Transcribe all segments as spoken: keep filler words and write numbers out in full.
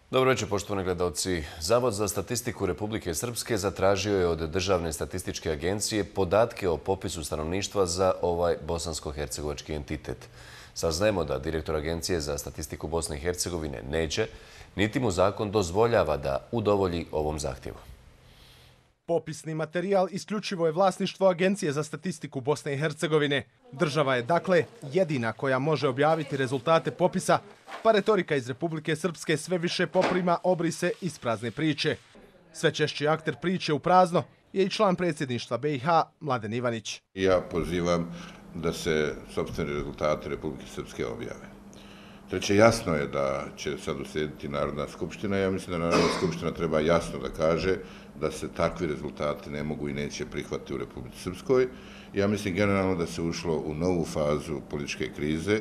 Dobro večer, poštovani gledalci. Zavod za statistiku Republike Srpske zatražio je od Državne statističke agencije podatke o popisu stanovništva za ovaj bosansko-hercegovački entitet. Saznajemo da direktor Agencije za statistiku Bosne i Hercegovine neće, niti mu zakon dozvoljava da udovolji ovom zahtjevu. Popisni materijal isključivo je vlasništvo Agencije za statistiku Bosne i Hercegovine. Država je, dakle, jedina koja može objaviti rezultate popisa, pa retorika iz Republike Srpske sve više poprima obrise isprazne priče. Sve češći akter priče u prazno je i član predsjedništva B i H Mladen Ivanić. Ja pozivam da se sopstveni rezultati Republike Srpske objave. Treće, jasno je da će sad uslijediti Narodna skupština. Ja mislim da Narodna skupština treba jasno da kaže da se takvi rezultati ne mogu i neće prihvatiti u Republici Srpskoj. Ja mislim generalno da se ušlo u novu fazu političke krize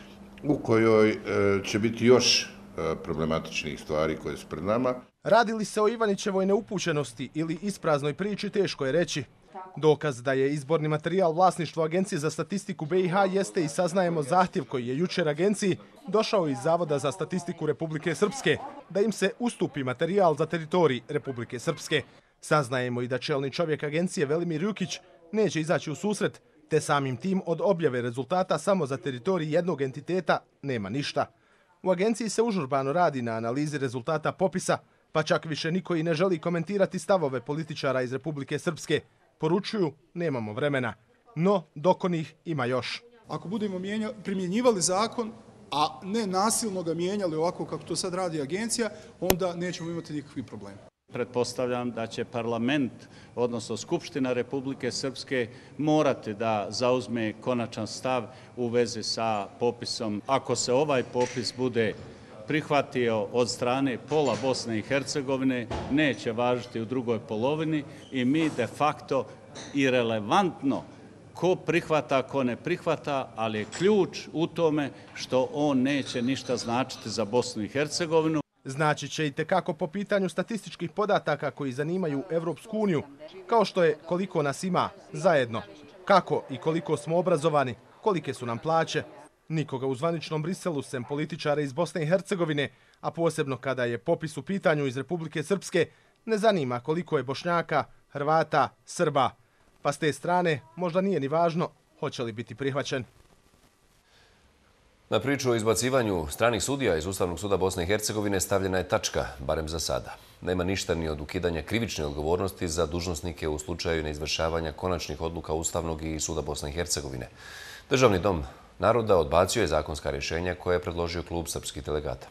u kojoj će biti još problematičnih stvari koje su pred nama. Radi li se o Ivanićevoj neupućenosti ili ispraznoj priči, teško je reći. Dokaz da je izborni materijal vlasništvo Agencije za statistiku B i H jeste i saznajemo zahtjev koji je jučer agenciji došao iz Zavoda za statistiku Republike Srpske, da im se ustupi materijal za teritorij Republike Srpske. Saznajemo i da čelni čovjek agencije Velimir Jukić neće izaći u susret, te samim tim od objave rezultata samo za teritorij jednog entiteta nema ništa. U agenciji se užurbano radi na analizi rezultata popisa, pa čak više niko i ne želi komentirati stavove političara iz Republike Srpske. Poručuju, nemamo vremena. No, dok onih ima još. Ako budemo primjenjivali zakon, a ne nasilno ga mijenjali ovako kako to sad radi agencija, onda nećemo imati nikakvih problema. Pretpostavljam da će parlament, odnosno Skupština Republike Srpske, morati da zauzme konačan stav u vezi sa popisom. Ako se ovaj popis bude prihvatio od strane pola Bosne i Hercegovine, neće važiti u drugoj polovini i mi de facto irelevantno ko prihvata, ko ne prihvata, ali je ključ u tome što on neće ništa značiti za Bosnu i Hercegovinu. Znači će i tekako po pitanju statističkih podataka koji zanimaju Evropsku uniju, kao što je koliko nas ima zajedno, kako i koliko smo obrazovani, kolike su nam plaće. Nikoga u zvaničnom Briselu, sem političara iz Bosne i Hercegovine, a posebno kada je popis u pitanju iz Republike Srpske, ne zanima koliko je Bošnjaka, Hrvata, Srba. Pa s te strane možda nije ni važno hoće li biti prihvaćen. Na priču o izbacivanju stranih sudija iz Ustavnog suda Bosne i Hercegovine stavljena je tačka, barem za sada. Nema ništa ni od ukidanja krivične odgovornosti za dužnosnike u slučaju neizvršavanja konačnih odluka Ustavnog i Suda Bosne i Hercegovine. Državni dom naroda odbacio je zakonska rješenja koje je predložio klub srpskih delegata.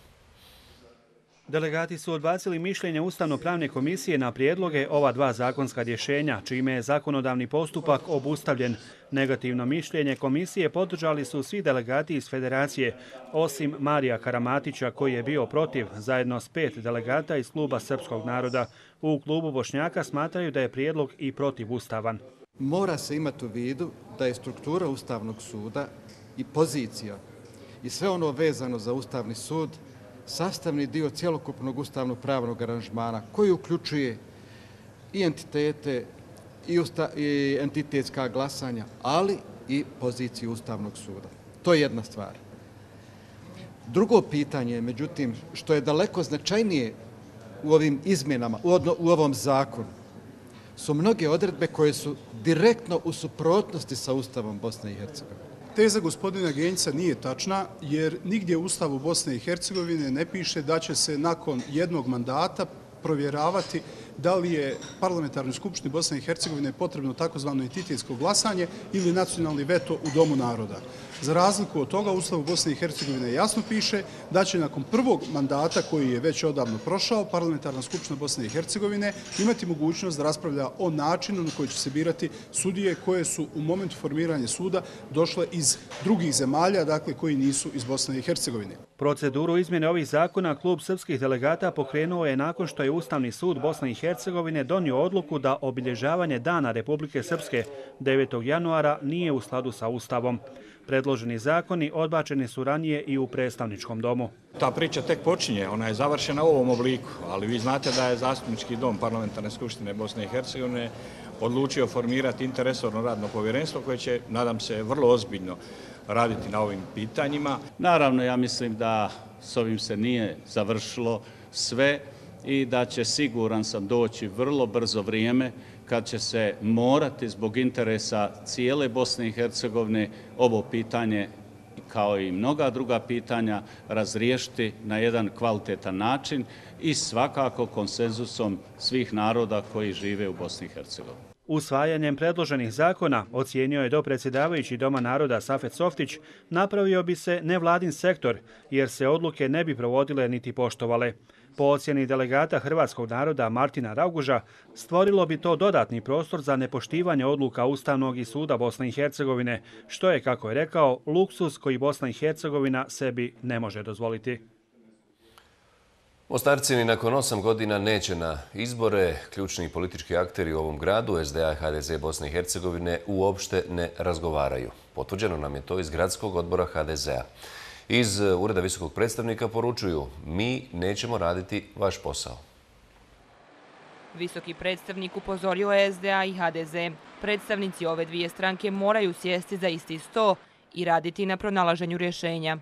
Delegati su odbacili mišljenje Ustavno-pravne komisije na prijedloge ova dva zakonska rješenja, čime je zakonodavni postupak obustavljen. Negativno mišljenje komisije podržali su svi delegati iz federacije, osim Marija Karamatića koji je bio protiv, zajedno s pet delegata iz kluba srpskog naroda. U klubu Bošnjaka smatraju da je prijedlog i protivustavan. Mora se imati u vidu da je struktura Ustavnog suda i pozicija i sve ono vezano za Ustavni sud sastavni dio cjelokupnog ustavno-pravnog aranžmana koji uključuje i entitete i, usta, i entitetska glasanja, ali i poziciju Ustavnog suda. To je jedna stvar. Drugo pitanje, međutim, što je daleko značajnije u ovim izmjenama, u, odno, u ovom zakonu, su mnoge odredbe koje su direktno u suprotnosti sa Ustavom Bosne i Hercegovine. Teza gospodina Genjca nije tačna, jer nigdje u Ustavu Bosne i Hercegovine ne piše da će se nakon jednog mandata provjeravati da li je parlamentarnoj skupštini Bosne i Hercegovine potrebno takozvano entitetsko glasanje ili nacionalni veto u Domu naroda. Za razliku od toga, u Ustavu Bosne i Hercegovine jasno piše da će nakon prvog mandata, koji je već odavno prošao, parlamentarna skupština Bosne i Hercegovine imati mogućnost da raspravlja o načinu na koji će se birati sudije koje su u momentu formiranja suda došle iz drugih zemalja, dakle koji nisu iz Bosne i Hercegovine. Proceduru izmjene ovih zakona klub srpskih delegata pokrenuo je nakon što je Ustavni sud Bosne i Hercegovine donio odluku da obilježavanje Dana Republike Srpske devetog januara nije u skladu sa Ustavom. Predloženi zakoni odbačeni su ranije i u predstavničkom domu. Ta priča tek počinje, ona je završena u ovom obliku, ali vi znate da je Zastupnički dom Parlamentarne skupštine Bosne i Hercegovine odlučio formirati interresorno radno povjerenstvo koje će, nadam se, vrlo ozbiljno raditi na ovim pitanjima. Naravno, ja mislim da s ovim se nije završilo sve i da će, siguran sam, doći vrlo brzo vrijeme kad će se morati zbog interesa cijele Bosne i Hercegovine ovo pitanje, kao i mnoga druga pitanja, razriješiti na jedan kvalitetan način i svakako konsenzusom svih naroda koji žive u Bosni i Hercegovini. Usvajanjem predloženih zakona, ocijenio je dopredsjedavajući Doma naroda Safet Softić, napravio bi se nevladin sektor, jer se odluke ne bi provodile niti poštovale. Po ocjeni delegata hrvatskog naroda Martina Rauguža, stvorilo bi to dodatni prostor za nepoštivanje odluka Ustavnog i suda Bosne i Hercegovine, što je, kako je rekao, luksuz koji Bosna i Hercegovina sebi ne može dozvoliti. Mostarci ni nakon osam godina neće na izbore. Ključni politički akteri u ovom gradu, S D A i H D Z Bosne i Hercegovine, uopšte ne razgovaraju. Potvrđeno nam je to iz gradskog odbora H D Z A. Iz Ureda visokog predstavnika poručuju: mi nećemo raditi vaš posao. Visoki predstavnik upozorio je S D A i H D Z. Predstavnici ove dvije stranke moraju sjesti za isti sto i raditi na pronalaženju rješenja.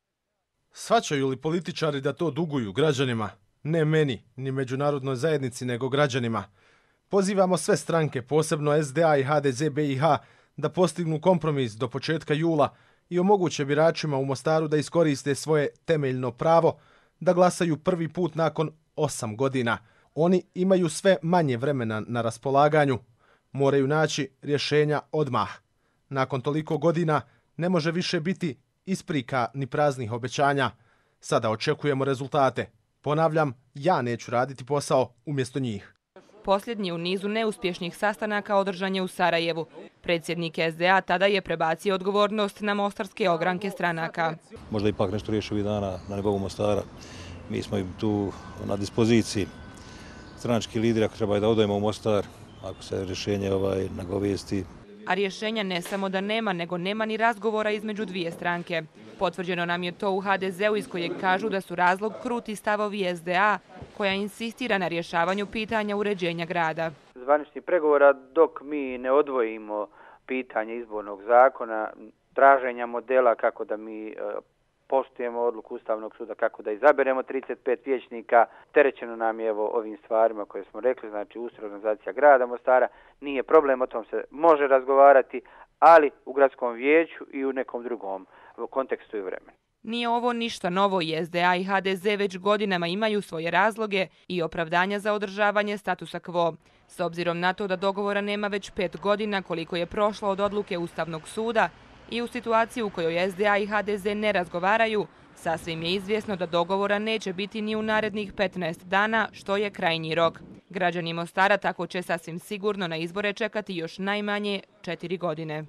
Shvaćaju li političari da to duguju građanima? Ne meni, ni međunarodnoj zajednici, nego građanima. Pozivamo sve stranke, posebno S D A i H D Z B i H, da postignu kompromis do početka jula i omoguće biračima u Mostaru da iskoriste svoje temeljno pravo da glasaju prvi put nakon osam godina. Oni imaju sve manje vremena na raspolaganju. Moraju naći rješenja odmah. Nakon toliko godina ne može više biti isprika ni praznih obećanja. Sada očekujemo rezultate. Ponavljam, ja neću raditi posao umjesto njih. Posljednji u nizu neuspješnih sastanaka održan je u Sarajevu. Predsjednik S D A tada je prebacio odgovornost na mostarske ogranke stranaka. Možda ipak nešto riješi ovih dana na nivou Mostara. Mi smo im tu na dispoziciji. Stranački lideri, ako treba da odemo u Mostar, ako se rješenje ovaj nagovijesti. A rješenja ne samo da nema, nego nema ni razgovora između dvije stranke. Potvrđeno nam je to u H D Z-u, iz kojeg kažu da su razlog kruti stavovi S D A, koja insistira na rješavanju pitanja uređenja grada. Zvaničnih pregovora dok mi ne odvojimo pitanje izbornog zakona, traženja modela kako da mi poštujemo odluku Ustavnog suda, kako da izaberemo trideset pet vijećnika. Terećeno nam je evo ovim stvarima koje smo rekli, znači ustroj organizacija grada Mostara. Nije problem, o tom se može razgovarati, ali u gradskom vijeću i u nekom drugom kontekstu i vremenu. Nije ovo ništa novo i S D A i H D Z već godinama imaju svoje razloge i opravdanja za održavanje statusa quo. S obzirom na to da dogovora nema već pet godina koliko je prošlo od odluke Ustavnog suda i u situaciji u kojoj S D A i H D Z ne razgovaraju, sasvim je izvjesno da dogovora neće biti ni u narednih petnaest dana, što je krajnji rok. Građani Mostara tako će sasvim sigurno na izbore čekati još najmanje četiri godine.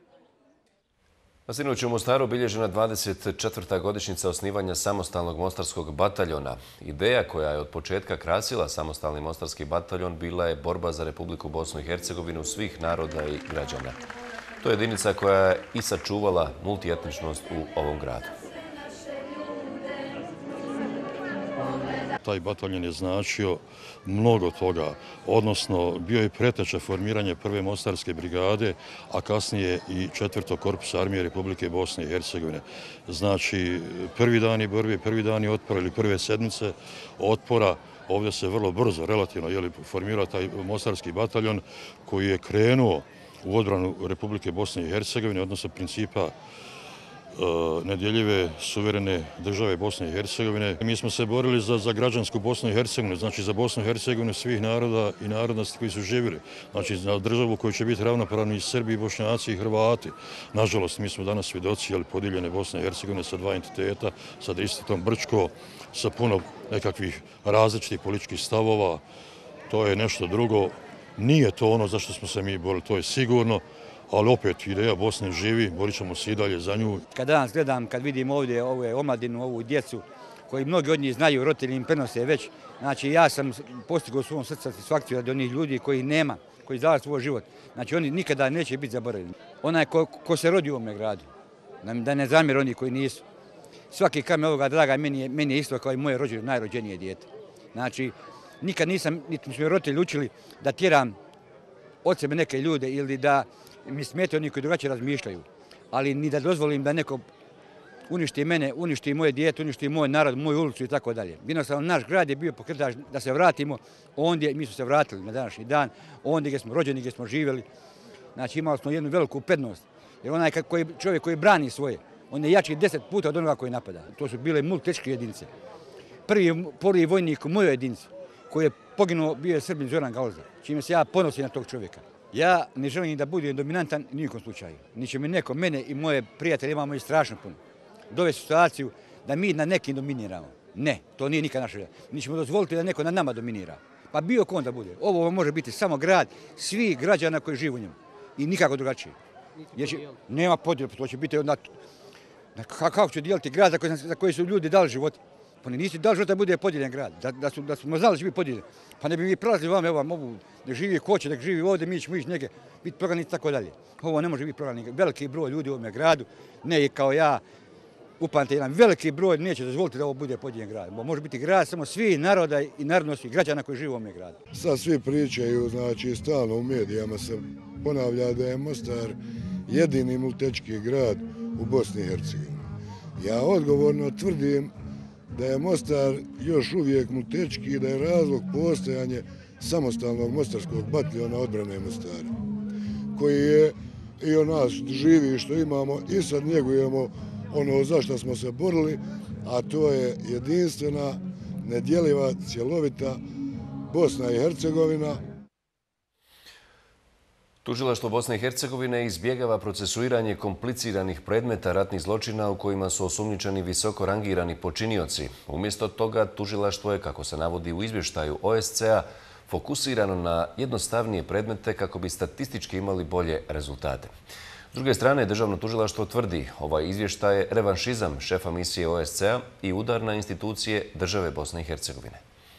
Na sinoć u Mostaru obilježena dvadeset četvrta godišnjica osnivanja samostalnog mostarskog bataljona. Ideja koja je od početka krasila samostalni mostarski bataljon bila je borba za Republiku Bosnu i Hercegovinu svih naroda i građana. To je jedinica koja je i sačuvala multietničnost u ovom gradu. Taj bataljon je značio mnogo toga, odnosno bio je preteča formiranje prve mostarske brigade, a kasnije i četvrtog korpusa armije Republike Bosne i Hercegovine. Znači, prvi dani borbe, prvi dani otpora ili prve sedmice otpora, ovdje se vrlo brzo, relativno, je formirao taj mostarski bataljon koji je krenuo u odbranu Republike Bosne i Hercegovine, odnosno principa nedjeljive suverene države Bosne i Hercegovine. Mi smo se borili za, za građansku Bosnu i Hercegovinu, znači za Bosnu i Hercegovinu svih naroda i narodnosti koji su živjeli. Znači za državu koju će biti ravnopravni i Srbi, i Bošnjaci i Hrvati. Nažalost, mi smo danas svjedoci podijeljene Bosne i Hercegovine sa dva entiteta, sa Dristitom Brčko, sa puno nekakvih različitih političkih stavova. To je nešto drugo. Nije to ono za što smo se mi borili, to je sigurno. Ali opet, ideja Bosne živi, borit ćemo se i dalje za nju. Kad danas gledam, kad vidim ovdje ovu omladinu, ovu djecu, koji mnogi od njih znaju, roditelji im prenose već, znači ja sam postigao u svom srcu satisfakciju od onih ljudi koji nema, koji izdala svoj život. Znači oni nikada neće biti zaboravljeni. Onaj ko, ko se rodi u ovome gradu, da ne zamjer oni koji nisu. Svaki kamen ovoga draga meni je, meni je isto kao i moje rođenje, najrođenije dijete. Znači, nikad nisam, niti smo roditelji učili da tjeram od sebe neke ljude ili da mi smetaju oni koji drugačije razmišljaju, ali ni da dozvolim da neko uništi mene, uništi moje dijete, uništi moj narod, moju ulicu i tako dalje. Jednostavno, naš grad je bio pokretač da se vratimo ondje, mi smo se vratili na današnji dan, ondje gdje smo rođeni, gdje smo živjeli. Znači, imali smo jednu veliku prednost. Jer onaj koji, čovjek koji brani svoje, on je jači deset puta od onoga koji napada. To su bile multitečke jedinice. Prvi, prvi vojnik u mojoj jedinici koji je poginuo bio je Srbin Zoran Galza, čime se ja ponosim na tog čovjeka. Ja ne želim da budem dominantan ni u nikom slučaju. Niće mi neko, mene i moje prijatelje imamo i strašno puno. Dovesti situaciju da mi na nekim dominiramo. Ne, to nije nikad naša želja. Nićemo dozvoliti da neko na nama dominira. Pa bio ko onda bude. Ovo može biti samo grad svih građana koji žive u njemu. I nikako drugačije. Jer će, nema podjela, to će biti onda... Kako će dijeliti grad za koji, za koji su ljudi dali život? Pa ne nisi dali život da bude podijeljen grad. Da, da, su, da smo znali da će biti podijeljen. Pa ne bi mi prelazili vam, evo vam, ovu, da živi ko će, da živi ovdje, mi ćemo ići neke, biti prognani i tako dalje. Ovo ne može biti prognani. Veliki broj ljudi u ovome gradu, ne kao ja, upamte jedan veliki broj, neće dozvoliti da ovo bude podijeljen grad. Bo može biti grad samo svi naroda i narodnosti građana koji žive u ovome gradu. Sad svi pričaju, znači stalno u medijama se ponavlja da je Mostar jedini multitečki grad u Bosni i Hercegovini. Ja odgovorno tvrdim da je Mostar još uvijek multitečki i da je razlog postojanje samostalnog mostarskog bataljona odbrane Mostara, koji je i o nas živi što imamo i sad njegujemo ono za što smo se borili, a to je jedinstvena, nedjeliva, cjelovita Bosna i Hercegovina. Tužilaštvo Bosne i Hercegovine izbjegava procesuiranje kompliciranih predmeta ratnih zločina u kojima su osumnjičeni visoko rangirani počinioci. Umjesto toga, tužilaštvo je, kako se navodi u izvještaju O S C A, fokusirano na jednostavnije predmete kako bi statistički imali bolje rezultate. S druge strane, državno tužilaštvo tvrdi ovaj izvještaj je revanšizam šefa misije O S C A i udar na institucije države Bosne i Hercegovine.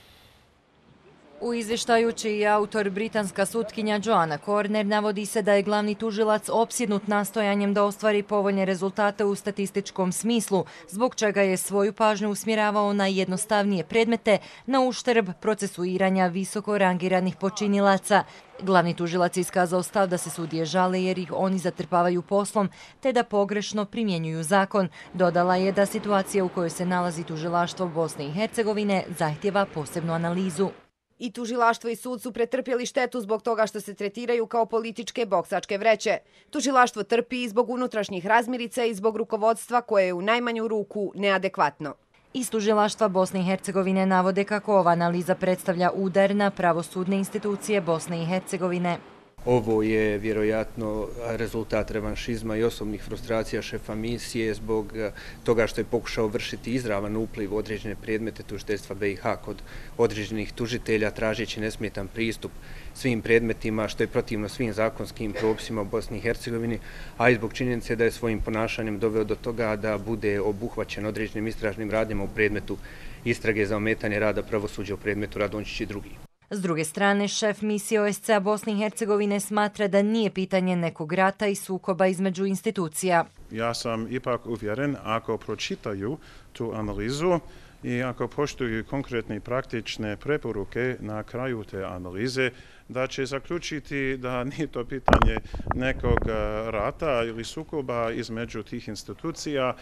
U izvještaju čiji je autor britanska sutkinja Joanna Corner navodi se da je glavni tužilac opsjednut nastojanjem da ostvari povoljne rezultate u statističkom smislu, zbog čega je svoju pažnju usmjeravao na jednostavnije predmete na uštrb procesuiranja visoko rangiranih počinilaca. Glavni tužilac je iskazao stav da se sudije žale jer ih oni zatrpavaju poslom te da pogrešno primjenjuju zakon. Dodala je da situacija u kojoj se nalazi tužilaštvo Bosne i Hercegovine zahtjeva posebnu analizu. I tužilaštvo i sud su pretrpjeli štetu zbog toga što se tretiraju kao političke boksačke vreće. Tužilaštvo trpi i zbog unutrašnjih razmirica i zbog rukovodstva koje je u najmanju ruku neadekvatno. Iz tužilaštva Bosne i Hercegovine navode kako ova analiza predstavlja udar na pravosudne institucije Bosne i Hercegovine. Ovo je vjerojatno rezultat revanšizma i osobnih frustracija šefa misije zbog toga što je pokušao vršiti izravan upliv u određene predmete tužiteljstva B i H kod određenih tužitelja tražeći nesmetan pristup svim predmetima što je protivno svim zakonskim propisima u Bosni i Hercegovini, a i zbog činjenice da je svojim ponašanjem doveo do toga da bude obuhvaćen određenim istražnim radnjama u predmetu istrage za ometanje rada pravosuđa u predmetu Radončić i drugi. S druge strane, šef misije O S C A Bosne i Hercegovine smatra da nije pitanje nekog rata i sukoba između institucija. Ja sam ipak uvjeren, ako pročitaju tu analizu i ako poštuju konkretne i praktične preporuke na kraju te analize, da će zaključiti da nije to pitanje nekog rata ili sukoba između tih institucija,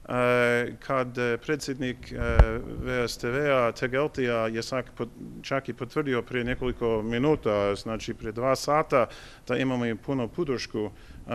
kad predsjednik V S T V-a Tegeltija je čak i potvrdio prije nekoliko minuta, znači prije dva sata, da imamo i puno podršku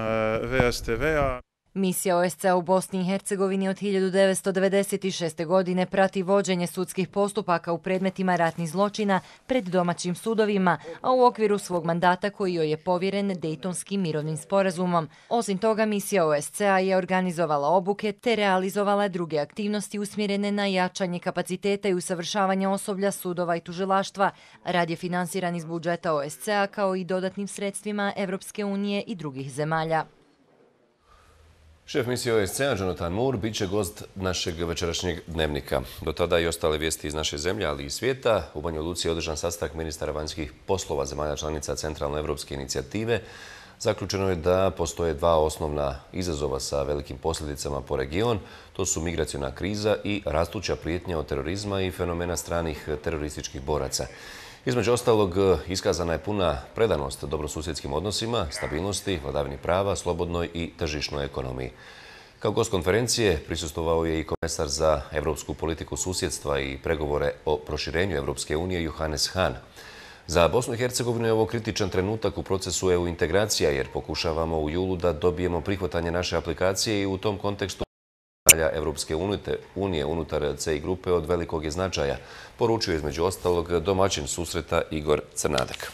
V S T V-a. Misija O S C A u Bosni i Hercegovini od hiljadu devetsto devedeset šeste. godine prati vođenje sudskih postupaka u predmetima ratnih zločina pred domaćim sudovima, a u okviru svog mandata koji joj je povjeren Dejtonskim mirovnim sporazumom. Osim toga, misija O S C A je organizovala obuke te realizovala druge aktivnosti usmjerene na jačanje kapaciteta i usavršavanje osoblja sudova i tužilaštva. Rad je finansiran iz budžeta O S C A kao i dodatnim sredstvima Evropske unije i drugih zemalja. Šef misije O S C A Jonathan Moore bit će gost našeg večerašnjeg dnevnika. Do tada i ostale vijesti iz naše zemlje, ali i svijeta. U Banja Luci je održan sastanak ministara vanjskih poslova zemalja članica Centralne evropske inicijative. Zaključeno je da postoje dva osnovna izazova sa velikim posljedicama po region. To su migracijona kriza i rastuća prijetnja od terorizma i fenomena stranih terorističkih boraca. Između ostalog, iskazana je puna predanost dobrosusjedskim odnosima, stabilnosti, vladavini prava, slobodnoj i tržišnoj ekonomiji. Kao gost konferencije prisustvovao je i komesar za evropsku politiku susjedstva i pregovore o proširenju Evropske unije Johannes Hahn. Za Bosnu i Hercegovinu je ovo kritičan trenutak u procesu E U integracija jer pokušavamo u julu da dobijemo prihvatanje naše aplikacije i u tom kontekstu Evropske unije unutar C I grupe od velikog je značaja, poručio između ostalog domaćin susreta Igor Crnadak.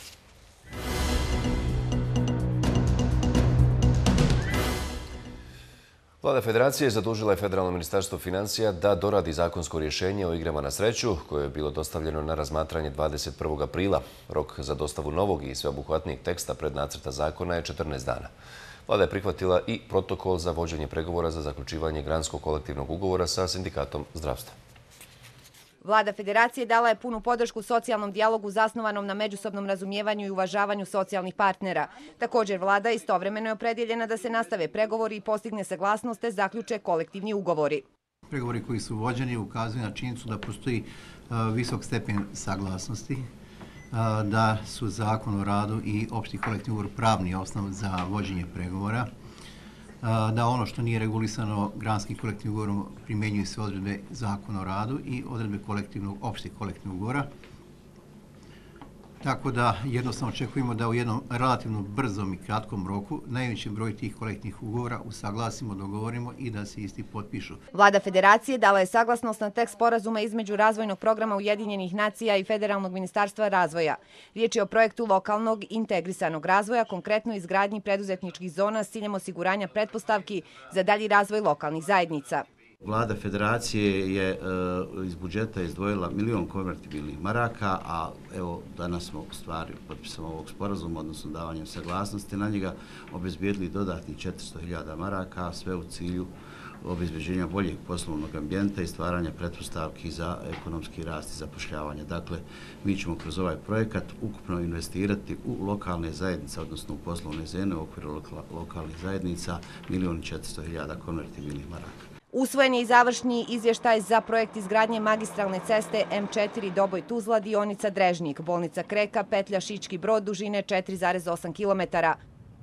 Vlada Federacije zadužila je Federalno ministarstvo financija da doradi zakonsko rješenje o igrama na sreću koje je bilo dostavljeno na razmatranje dvadeset prvog aprila. Rok za dostavu novog i sveobuhvatnijeg teksta prednacrta zakona je četrnaest dana. Vlada je prihvatila i protokol za vođenje pregovora za zaključivanje granskog kolektivnog ugovora sa Sindikatom zdravstva. Vlada Federacije dala je punu podršku socijalnom dijalogu zasnovanom na međusobnom razumijevanju i uvažavanju socijalnih partnera. Također, vlada istovremeno je opredjeljena da se nastave pregovori i postigne saglasnost te zaključe kolektivni ugovori. Pregovori koji su vođeni ukazuju na činjenicu da postoji visok stepen saglasnosti, da su Zakon o radu i opšti kolektivni ugovor pravni osnov za vođenje pregovora, da ono što nije regulisano granskim kolektivnim ugovorom primjenjuju se odredbe Zakona o radu i odredbe kolektivnog, opštih kolektivnog ugovora. Tako da jednostavno očekujemo da u jednom relativno brzom i kratkom roku najveći broj tih kolektivnih ugovora usaglasimo, dogovorimo i da se isti potpišu. Vlada Federacije dala je saglasnost na tekst sporazuma između razvojnog programa Ujedinjenih nacija i Federalnog ministarstva razvoja. Riječ je o projektu lokalnog integrisanog razvoja, konkretno izgradnji preduzetničkih zona s ciljem osiguranja pretpostavki za dalji razvoj lokalnih zajednica. Vlada Federacije je iz budžeta izdvojila milion konvertibilnih maraka, a evo danas smo u stvari potpisom ovog sporazuma, odnosno davanjem saglasnosti na njega, obezbijedili dodatnih četiristo hiljada maraka, sve u cilju obezbeđenja boljeg poslovnog ambijenta i stvaranja pretpostavki za ekonomski rast i zapošljavanje. Dakle, mi ćemo kroz ovaj projekat ukupno investirati u lokalne zajednice, odnosno u poslovne zone u okviru lokalnih zajednica, milion četiristo hiljada konvertibilnih maraka. Usvojen je i završni izvještaj za projekt izgradnje magistralne ceste M četiri Doboj-Tuzla, dionica Drežnik, bolnica Kreka, petlja Šički Brod, dužine četiri zarez osam kilometara.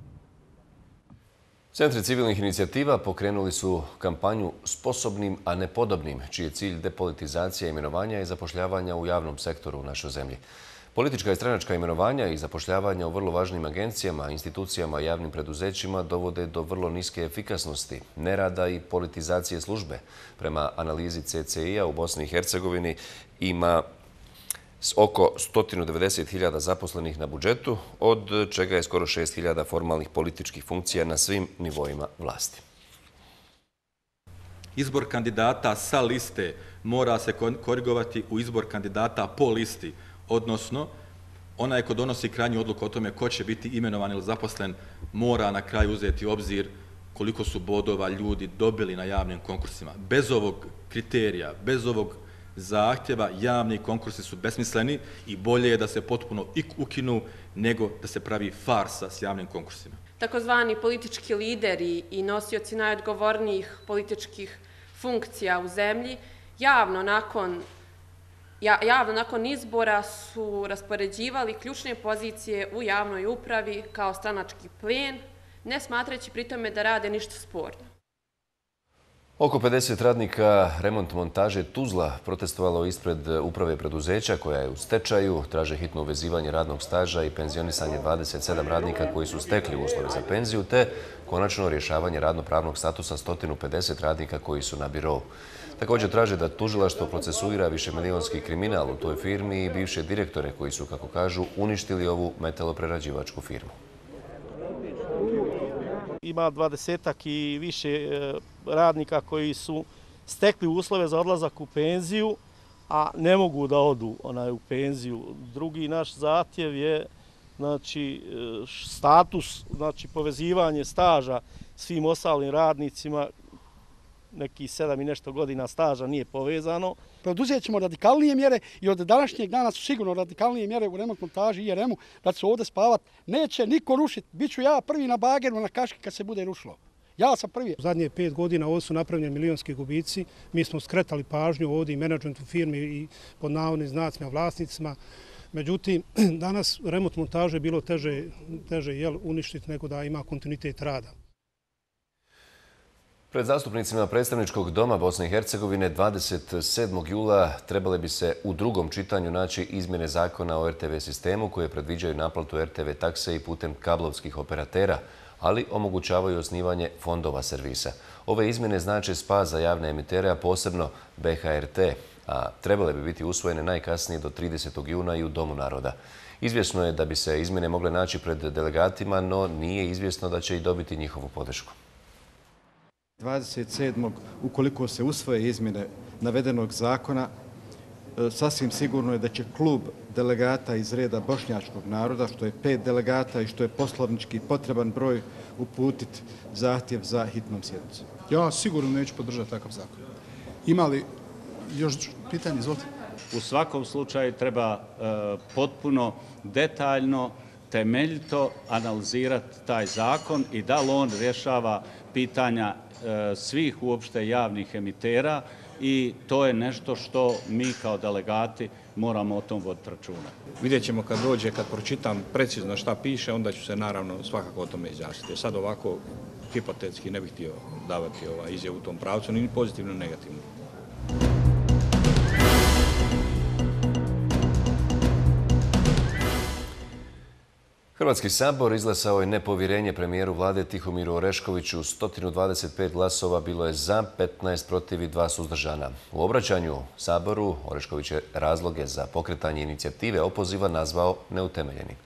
Centri civilnih inicijativa pokrenuli su kampanju Sposobnim, a ne podobnim, čiji je cilj depolitizacija imenovanja i zapošljavanja u javnom sektoru u našoj zemlji. Politička i stranačka imenovanja i zapošljavanja u vrlo važnim agencijama, institucijama i javnim preduzećima dovode do vrlo niske efikasnosti, nerada i politizacije službe. Prema analizi C C I-a u Bosni i Hercegovini ima oko sto devedeset hiljada zaposlenih na budžetu, od čega je skoro šest hiljada formalnih političkih funkcija na svim nivoima vlasti. Izbor kandidata sa liste mora se korigovati u izbor kandidata po listi, odnosno onaj ko donosi krajnju odluku o tome ko će biti imenovan ili zaposlen mora na kraju uzeti u obzir koliko su bodova ljudi dobili na javnim konkursima. Bez ovog kriterija, bez ovog zahtjeva, javni konkursi su besmisleni i bolje je da se potpuno ukinu nego da se pravi farsa s javnim konkursima. Takozvani politički lideri i nosioci najodgovornijih političkih funkcija u zemlji javno nakon Javno nakon izbora su raspoređivali ključne pozicije u javnoj upravi kao stranački plen, ne smatrajući pritome da rade ništa sporno. Oko pedeset radnika remont montaže Tuzla protestovalo ispred uprave preduzeća koja je u stečaju, traže hitno uvezivanje radnog staža i penzionisanje dvadeset sedam radnika koji su stekli uslove za penziju, te konačno rješavanje radnopravnog statusa sto pedeset radnika koji su na birou. Također traže da tužilaštvo procesuira višemilijonski kriminal u toj firmi i bivše direktore koji su, kako kažu, uništili ovu metaloprerađivačku firmu. Ima dvadesetak i više radnika koji su stekli uslove za odlazak u penziju, a ne mogu da odu u penziju. Drugi naš zahtjev je znači, status, znači povezivanje staža svim ostalim radnicima, neki sedam i nešto godina staža nije povezano. Poduzet ćemo radikalnije mjere i od današnjeg dana su sigurno radikalnije mjere u remont montaži i I R M-u da će se ovdje spavati. Neće niko rušiti. Biću ja prvi na bageru na kaški kad se bude rušilo. Ja sam prvi. Zadnje pet godina ovdje su napravljeni milijonski gubici. Mi smo skretali pažnju ovdje i menadžmentu firmi i pod navodnim znacima vlasnicima. Međutim, danas remont montaže je bilo teže, teže jel, uništiti nego da ima kontinuitet rada. Pred zastupnicima predstavničkog doma Bosne i Hercegovine dvadeset sedmog jula trebale bi se u drugom čitanju naći izmjene zakona o R T V sistemu koje predviđaju naplatu R T V takse i putem kablovskih operatera, ali omogućavaju osnivanje fondova servisa. Ove izmjene znače spas za javne emitere, a posebno B H R T, a trebale bi biti usvojene najkasnije do tridesetog juna i u Domu naroda. Izvjesno je da bi se izmjene mogle naći pred delegatima, no nije izvjesno da će i dobiti njihovu podršku. dvadeset sedmog ukoliko se usvoje izmjene navedenog zakona, sasvim sigurno je da će klub delegata iz reda bošnjačkog naroda, što je pet delegata i što je poslovnički potreban broj, uputiti zahtjev za hitnom sjednicom. Ja sigurno neću podržati takav zakon. Ima li još pitanje? Izvolite. U svakom slučaju treba potpuno detaljno, temeljito analizirati taj zakon i da li on rješava pitanja svih uopšte javnih emitera i to je nešto što mi kao delegati moramo o tom voditi računa. Vidjet ćemo kad dođe, kad pročitam precizno šta piše, onda ću se naravno svakako o tome izjasniti. Sad ovako hipotetski ne bih htio davati ovaj izjavu u tom pravcu, ni pozitivno, ni negativno. Hrvatski sabor izglasao je nepovjerenje premijeru vlade Tihomiru Oreškoviću. sto dvadeset pet glasova bilo je za, petnaest protiv i dva suzdržana. U obraćanju saboru Orešković je razloge za pokretanje inicijative opoziva nazvao neutemeljenim.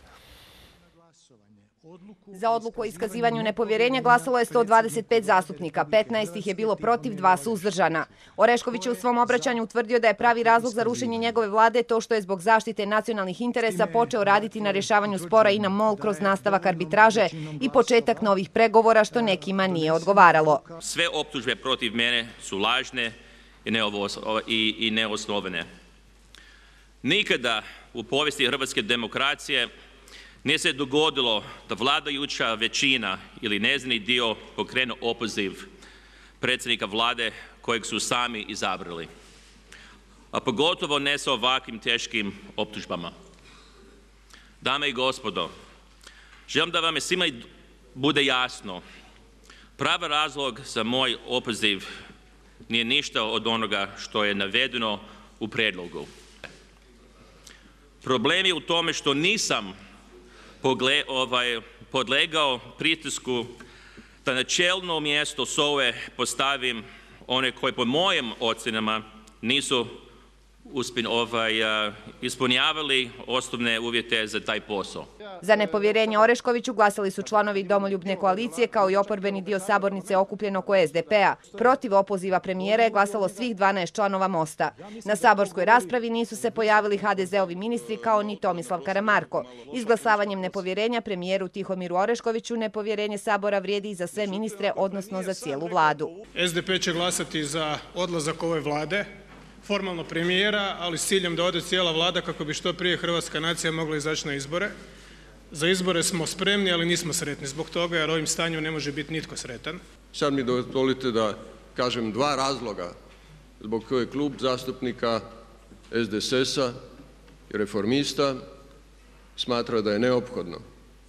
Za odluku o iskazivanju nepovjerenja glasalo je sto dvadeset pet zastupnika, petnaest ih je bilo protiv, dva suzdržana. Orešković je u svom obraćanju utvrdio da je pravi razlog za rušenje njegove vlade to što je zbog zaštite nacionalnih interesa počeo raditi na rješavanju spora INA MOL kroz nastavak arbitraže i početak novih pregovora, što nekima nije odgovaralo. Sve optužbe protiv mene su lažne i neosnovene. Nikada u povijesti hrvatske demokracije nije se dogodilo da vladajuća većina ili njezini dio pokrenu opoziv predsjednika vlade kojeg su sami izabrali. A pogotovo ne sa ovakvim teškim optužbama. Dame i gospodo, želim da vam je svima bude jasno. Pravi razlog za moj opoziv nije ništa od onoga što je navedeno u prijedlogu. Problem je u tome što nisam Pogle, ovaj, podlegao pritisku da na čelno mjesto S O A-e postavim one koji po mojim ocjenama nisu uspjen, ovaj, ispunjavali osnovne uvjete za taj posao. Za nepovjerenje Oreškoviću glasali su članovi Domoljubne koalicije kao i oporbeni dio sabornice okupljen oko S D P-a. Protiv opoziva premijera je glasalo svih dvanaest članova Mosta. Na saborskoj raspravi nisu se pojavili H D Z-ovi ministri kao ni Tomislav Karamarko. Izglasavanjem nepovjerenja premijeru Tihomiru Oreškoviću nepovjerenje sabora vrijedi i za sve ministre, odnosno za cijelu vladu. S D P će glasati za odlazak ove vlade, formalno premijera, ali s ciljem da ode cijela vlada kako bi što prije hrvatska nacija mogla izaći na izbore. Za izbore smo spremni, ali nismo sretni zbog toga jer ovim stanjem ne može biti nitko sretan. Sad mi dozvolite da kažem dva razloga zbog kojeg klub zastupnika S D S S-a i Reformista smatra da je neophodno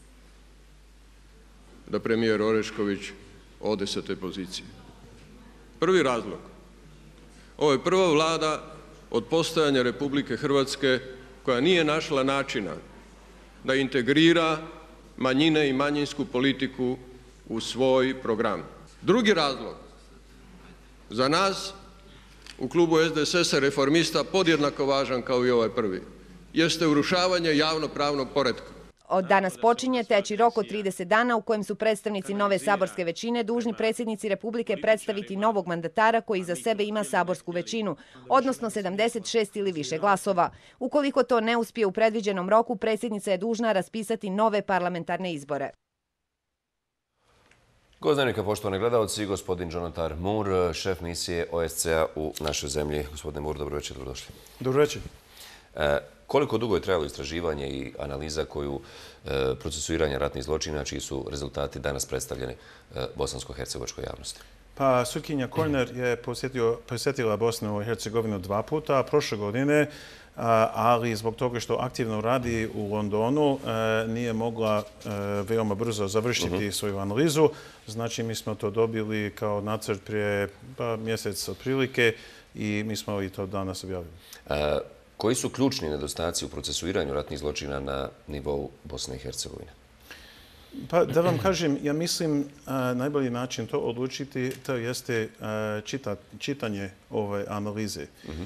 da premijer Orešković ode sa te pozicije. Prvi razlog. Ovo je prva vlada od postojanja Republike Hrvatske koja nije našla načina da integrira manjine i manjinsku politiku u svoj program. Drugi razlog za nas u klubu S D S S-a Reformista podjednako važan kao i ovaj prvi jeste urušavanje javnopravnog poretka. Od danas počinje teći rok od trideset dana u kojem su predstavnici nove saborske većine dužni predsjednici Republike predstaviti novog mandatara koji za sebe ima saborsku većinu, odnosno sedamdeset šest ili više glasova. Ukoliko to ne uspije u predviđenom roku, predsjednica je dužna raspisati nove parlamentarne izbore. Gost dnevnika, poštovani gledalci, gospodin Džonatar Mur, šef misije O S C E-a u našoj zemlji. Gospodine Mur, dobro večer, dobrodošli. Dobro večer. E, koliko dugo je trajalo istraživanje i analiza koju e, procesuiranja ratnih zločina, čiji su rezultati danas predstavljeni e, bosansko-hercegovačkoj javnosti? Pa sutkinja Korner je posjetio, posjetila Bosnu i Hercegovinu dva puta, a prošle godine ali zbog toga što aktivno radi u Londonu nije mogla veoma brzo završiti svoju analizu. Znači, mi smo to dobili kao nacrt prije mjesec otprilike i mi smo i to danas objavili. Koji su ključni nedostaci u procesuiranju ratnih zločina na nivou Bosne i Hercegovine? Pa da vam kažem, ja mislim najbolji način to odlučiti to jeste čitanje ove analize.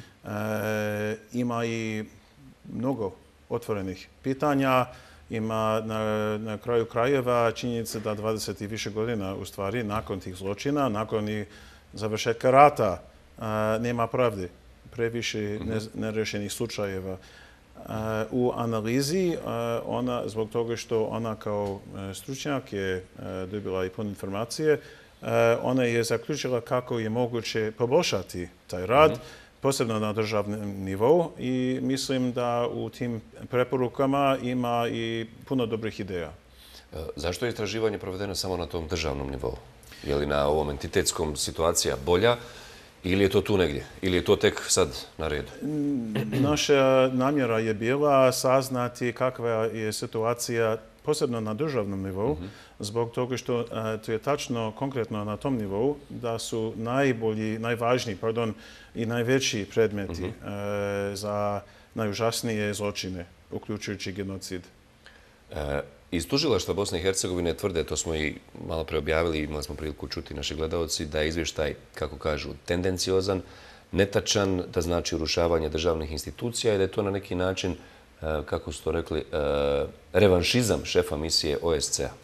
Ima i mnogo otvorenih pitanja, ima na kraju krajeva činjenica da dvadeset i više godina u stvari nakon tih zločina, nakon i završetka rata nema pravde, previše nerešenih slučajeva. U analizi, ona, zbog toga što ona kao stručnjak je dobila i puno informacije, ona je zaključila kako je moguće poboljšati taj rad, posebno na državnom nivou, i mislim da u tim preporukama ima i puno dobrih ideja. Zašto je istraživanje provedeno samo na tom državnom nivou? Je li na ovom entitetskom situacija bolja? Ili je to tu negdje? Ili je to tek sad na redu? Naša namjera je bila saznati kakva je situacija posebno na državnom nivou, zbog toga što to je tačno konkretno na tom nivou da su najbolji, najvažniji, pardon, i najveći predmeti za najužasnije zločine, uključujući genocid. Iz tužilaštva Bosne i Hercegovine tvrde, to smo i malo pre objavili, imali smo priliku čuti naši gledalci, da je izvještaj, kako kažu, tendenciozan, netačan, da znači urušavanje državnih institucija i da je to na neki način, kako su to rekli, revanšizam šefa misije O S C A.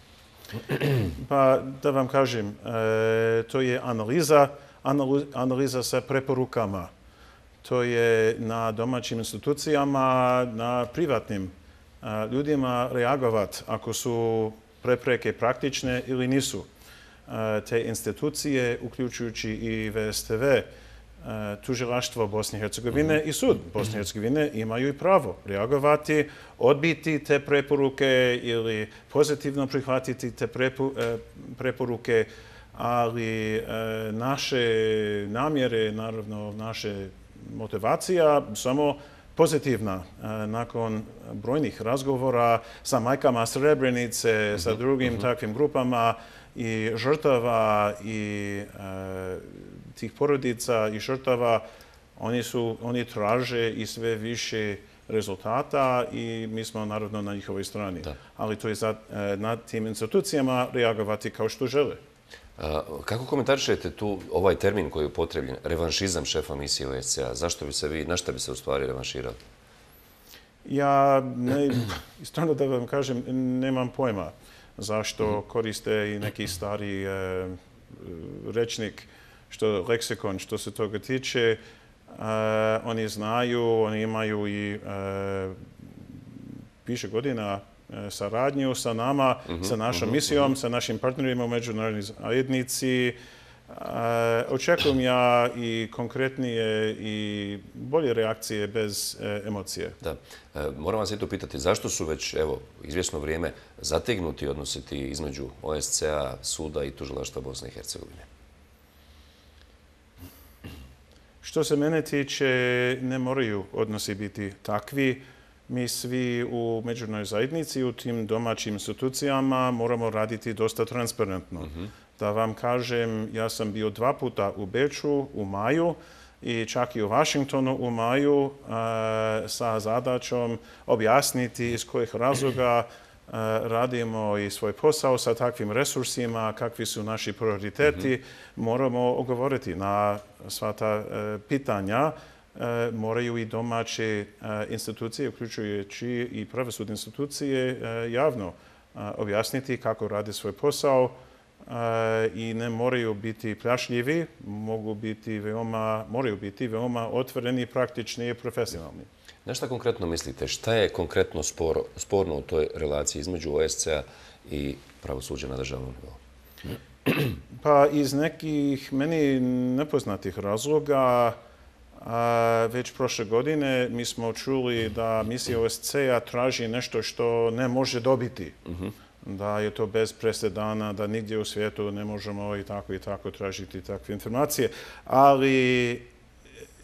Pa da vam kažem, to je analiza, analiza sa preporukama. To je na domaćim institucijama, na privatnim ljudima reagovati ako su prepreke praktične ili nisu. Te institucije, uključujući i V S T V, tužilaštvo Bosne i Hercegovine i sud Bosne i Hercegovine imaju i pravo reagovati, odbiti te preporuke ili pozitivno prihvatiti te preporuke, ali naše namjere, naravno naše motivacija, samo pozitivna. Nakon brojnih razgovora sa majkama Srebrenice, sa drugim takvim grupama i žrtava i tih porodica i žrtava, oni su, oni traže i sve više rezultata i mi smo naravno na njihovoj strani. Ali to je nad tim institucijama reagovati kao što žele. Kako komentarišete tu ovaj termin koji je upotrebljen, revanšizam šefa misije O S C A? Zašto bi se vi, na šta bi se u stvari revanširali? Ja, iskreno da vam kažem, nemam pojma zašto koriste i neki stari rečnik, što leksikon, što se toga tiče. Oni znaju, oni imaju i više godina saradnju sa nama, sa našom misijom, sa našim partnerima u međunarodnoj zajednici. Očekujem ja i konkretnije i bolje reakcije bez emocije. Da. Moram vas i to pitati, zašto su već, evo, izvjesno vrijeme zategnuti odnosi između O S C A, suda i tužilaštva Bosne i Hercegovine? Što se mene tiče, ne moraju odnosi biti takvi. Mi svi u međunarodnoj zajednici, u tim domaćim institucijama moramo raditi dosta transparentno. Da vam kažem, ja sam bio dva puta u Beču u maju i čak i u Washingtonu u maju sa zadaćom objasniti iz kojih razloga radimo i svoj posao sa takvim resursima, kakvi su naši prioriteti. Moramo odgovoriti na sva ta pitanja. Moraju i domaće institucije, uključujući i pravosudne institucije, javno objasniti kako rade svoj posao i ne moraju biti plašljivi, mogu biti veoma, moraju biti veoma otvoreni, praktični i profesionalni. Na šta konkretno mislite? Šta je konkretno sporno u toj relaciji između O S C A i pravosuđa na državnom nivou? Pa iz nekih meni nepoznatih razloga, već prošle godine mi smo čuli da misija O S C A traži nešto što ne može dobiti. Da je to bez presedana, da nigdje u svijetu ne možemo i tako i tako tražiti takve informacije. Ali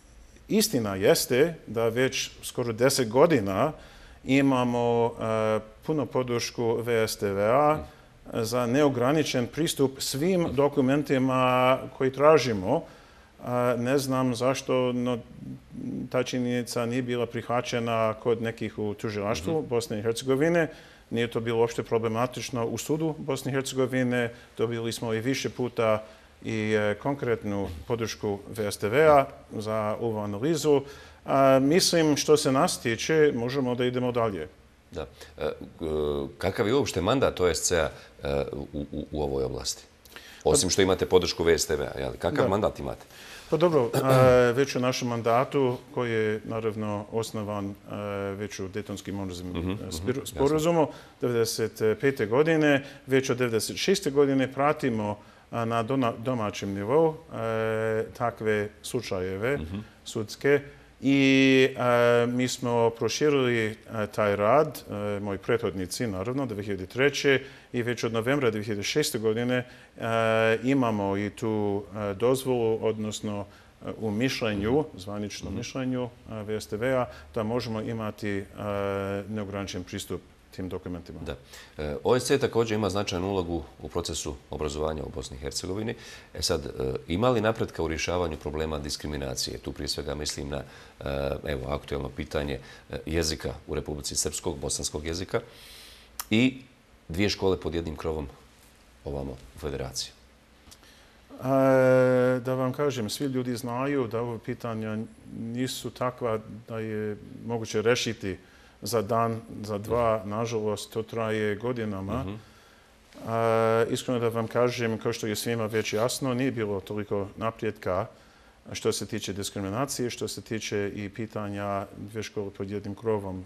istina jeste da već skoro deset godina imamo puno podršku V S T V-a za neograničen pristup svim dokumentima koji tražimo. Ne znam zašto no, ta činjenica nije bila prihvaćena kod nekih u tužilaštvu Bosne i Hercegovine. Nije to bilo uopšte problematično u sudu Bosne i Hercegovine. Dobili smo i više puta i konkretnu podršku V S T V-a za ovu analizu. Mislim, što se nas tiče, možemo da idemo dalje. Da. Kakav je uopšte mandat O S C-a u, u, u ovoj oblasti? Osim što imate podršku V S T V-a, kakav da. mandat imate? Pa dobro, već u našem mandatu, koji je naravno osnovan već u Daytonskim monozemnim sporazumu devedeset pete. godine, već od devedeset šeste. godine pratimo na domaćem nivou takve slučajeve sudske i mi smo proširili taj rad, moji prethodnici naravno, dve hiljade treće. i već od novembra dve hiljade šeste. godine imamo i tu dozvolu, odnosno u mišljenju, zvaničnom mišljenju V S T V-a, da možemo imati neograničen pristup tim dokumentima. Da. O S C E također ima značajnu ulogu u procesu obrazovanja u Bosni i Hercegovini. E sad, ima li napretka u rješavanju problema diskriminacije? Tu prije svega mislim na evo, aktuelno pitanje jezika u Republici Srpskog, bosanskog jezika i dvije škole pod jednim krovom ovamo u Federaciji. Da vam kažem, svi ljudi znaju da ove pitanja nisu takva da je moguće rešiti za dan, za dva. Nažalost, to traje godinama. Iskreno da vam kažem, kao što je svima već jasno, nije bilo toliko napretka što se tiče diskriminacije, što se tiče i pitanja dvije škole pod jednim krovom.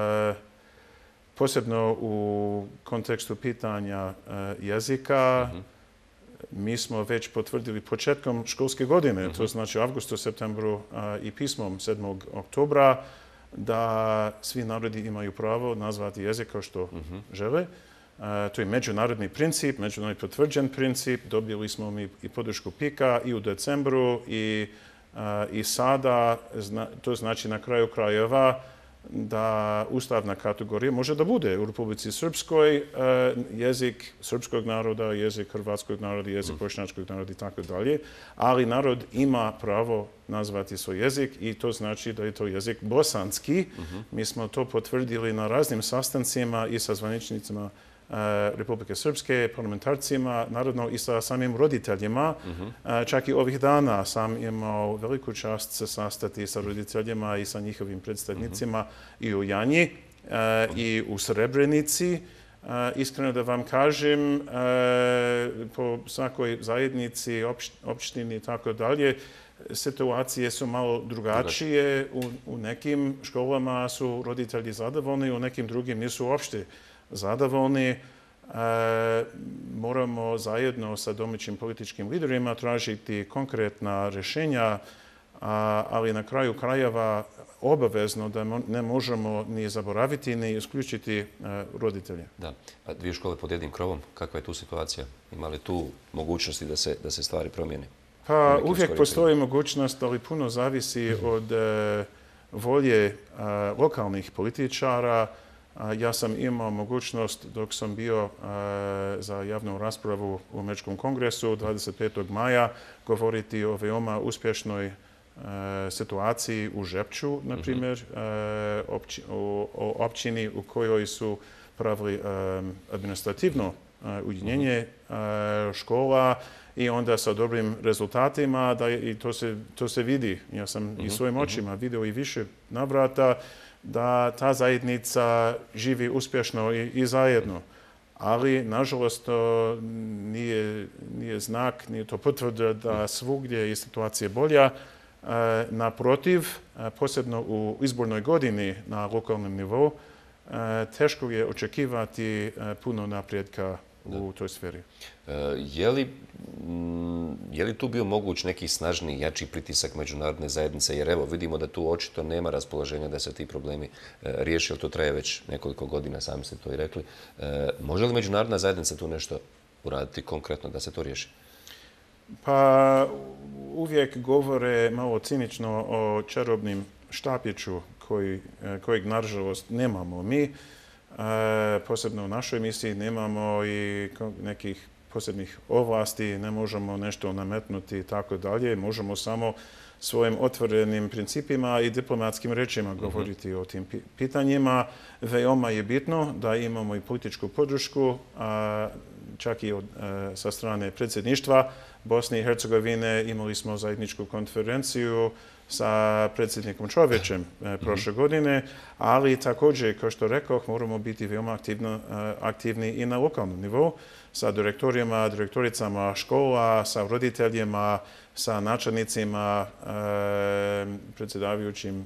Posebno u kontekstu pitanja jezika, mi smo već potvrdili početkom školske godine, to znači u avgustu, septembru i pismom sedmog oktobra, da svi narodi imaju pravo nazvati jezik kao što žele. To je međunarodni princip, međunarodni potvrđen princip. Dobili smo mi i podršku P I K-a i u decembru i, i sada. To znači na kraju krajeva da ustavna kategorija može da bude u Republici Srpskoj jezik srpskog naroda, jezik hrvatskog naroda, jezik bošnjačkog naroda i tako dalje, ali narod ima pravo nazvati svoj jezik i to znači da je to jezik bosanski. Mi smo to potvrdili na raznim sastancima i sa zvaničnicima Republike Srpske, parlamentarcima, naravno i sa samim roditeljima. Čak i ovih dana sam imao veliku čast se sastati sa roditeljima i sa njihovim predstavnicima i u Janji i u Srebrenici. Iskreno da vam kažem, po svakoj zajednici, opštini i tako dalje, situacije su malo drugačije. U nekim školama su roditelji zadovoljni, u nekim drugim nisu uopšte zadovoljni. Moramo zajedno sa domaćim političkim liderima tražiti konkretna rješenja, ali na kraju krajeva obavezno da ne možemo ni zaboraviti ni isključiti roditelje. Da. A dvije škole pod jednim krovom, kakva je tu situacija? Ima li tu mogućnosti da se, da se stvari promijene? Pa uvijek postoji mogućnost, ali puno zavisi od volje lokalnih političara. Ja sam imao mogućnost dok sam bio za javnu raspravu u Američkom kongresu dvadeset petog maja govoriti o veoma uspješnoj situaciji u Žepču, na primjer, o općini u kojoj su pravili administrativno ujedinjenje škola i onda sa dobrim rezultatima, i to se vidi. Ja sam i svojim očima vidio i više navrata da ta zajednica živi uspješno i, i zajedno. Ali, nažalost, to nije, nije znak, nije to potvrda da svugdje je situacija bolja. E, naprotiv, posebno u izbornoj godini na lokalnom nivou, e, teško je očekivati puno napretka u toj sferi. E, je li, je li tu bio moguć neki snažniji, jači pritisak međunarodne zajednice? Jer evo, vidimo da tu očito nema raspoloženja da se ti problemi e, riješi, ali to traje već nekoliko godina, sami ste to i rekli. E, može li međunarodna zajednica tu nešto uraditi konkretno da se to riješi? Pa uvijek govore malo cinično o čarobnim štapiću koji, kojeg nažalost nemamo mi. Posebno u našoj misiji nemamo i nekih posebnih ovlasti, ne možemo nešto nametnuti i tako dalje. Možemo samo svojim otvorenim principima i diplomatskim rečima govoriti o tim pitanjima. Veoma je bitno da imamo i političku podršku, čak i od, sa strane predsjedništva Bosne i Hercegovine. Imali smo zajedničku konferenciju sa predsjednikom Čovićem prošle godine, ali također, kao što rekoh, moramo biti veoma aktivno, aktivni i na lokalnom nivou sa direktorijama, direktoricama škola, sa roditeljima, sa načelnicima, predsjedavajućim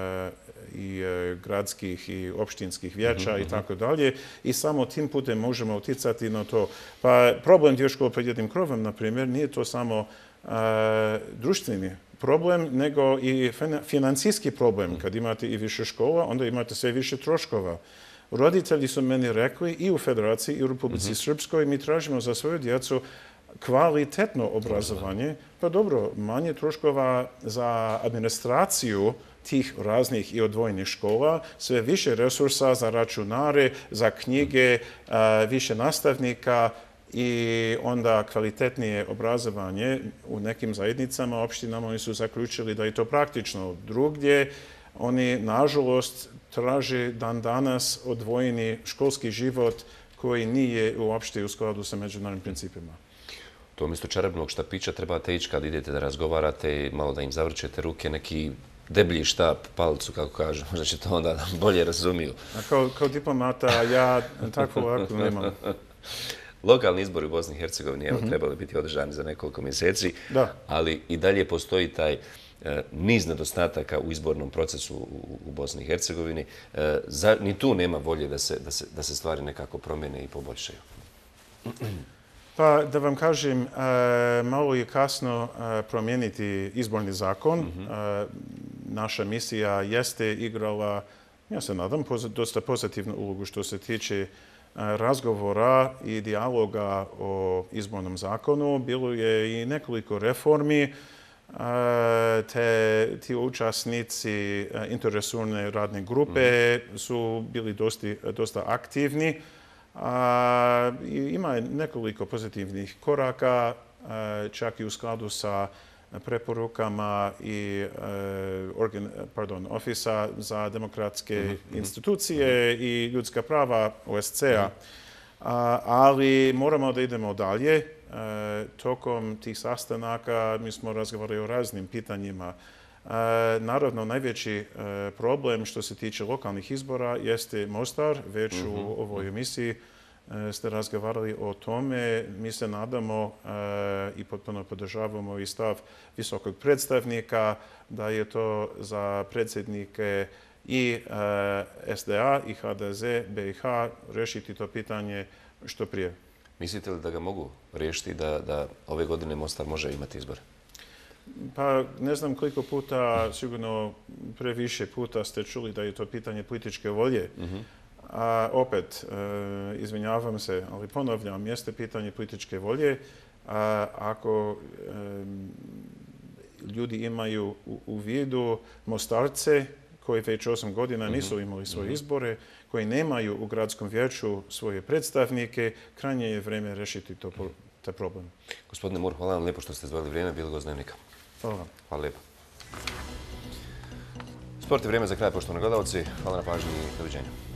i gradskih i opštinskih vijeća i tako dalje. I samo tim putem možemo uticati na to. Pa problem dio škola pod jednim krovom, na primjer, nije to samo društveni problem, nego i financijski problem. Kad imate i više škola, onda imate sve više troškova. Roditelji su meni rekli i u Federaciji i u Republici Srpskoj, mi tražimo za svoju djecu kvalitetno obrazovanje, pa dobro, manje troškova za administraciju tih raznih i odvojenih škola, sve više resursa za računare, za knjige, više nastavnika i onda kvalitetnije obrazovanje. U nekim zajednicama, opštinama, oni su zaključili da je to praktično. Drugdje, oni, nažalost, traže dan danas odvojeni školski život koji nije uopšte u skladu sa međunarodnim principima. To umjesto čarobnog štapića trebate ići kad idete da razgovarate i malo da im zavrćete ruke, neki deblji štap, palicu, kako kažu, možda će to onda bolje razumiju. A kao, kao diplomata ja tako lako nemam. Lokalni izbori u Bosni i Hercegovini evo, mm-hmm. trebali biti održani za nekoliko mjeseci, da. Ali i dalje postoji taj e, niz nedostataka u izbornom procesu u, u Bosni i Hercegovini. E, za, ni tu nema volje da se, da, se, da se stvari nekako promijene i poboljšaju. Pa da vam kažem, e, malo je kasno e, promijeniti izborni zakon. Mm-hmm. E, naša misija jeste igrala, ja se nadam, poz, dosta pozitivnu ulogu što se tiče razgovora i dijaloga o izbornom zakonu. Bilo je i nekoliko reformi, te ti učasnici interesurne radne grupe su bili dosti, dosta aktivni. Ima nekoliko pozitivnih koraka, čak i u skladu sa preporukama i organ, pardon, Ofisa za demokratske mm-hmm. institucije i ljudska prava O S C A. Ali moramo da idemo dalje. Tokom tih sastanaka mi smo razgovarali o raznim pitanjima. Naravno, najveći problem što se tiče lokalnih izbora jeste Mostar. Već mm-hmm. u ovoj emisiji ste razgovarali o tome. Mi se nadamo i potpuno podržavamo i stav visokog predstavnika da je to za predsjednike i S D A i H D Z B i H rešiti to pitanje što prije. Mislite li da ga mogu riješiti da, da ove godine Mostar može imati izbore? Pa ne znam koliko puta, sigurno previše puta ste čuli da je to pitanje političke volje. Mm-hmm. A opet, e, izvinjavam se, ali ponavljam, jeste pitanje političke volje. A, ako e, ljudi imaju u, u vidu Mostarce koji već osam godina nisu imali svoje izbore, koji nemaju u gradskom vijeću svoje predstavnike, krajnje je vrijeme rešiti to, taj problem. Gospodine Mur, hvala vam lijepo što ste izdvojili vrijeme, bili gost Dnevnika. Hvala vam. Hvala lijepo. Sport je vrijeme za kraj, poštovani gledalci. Hvala na pažnji i doviđenja.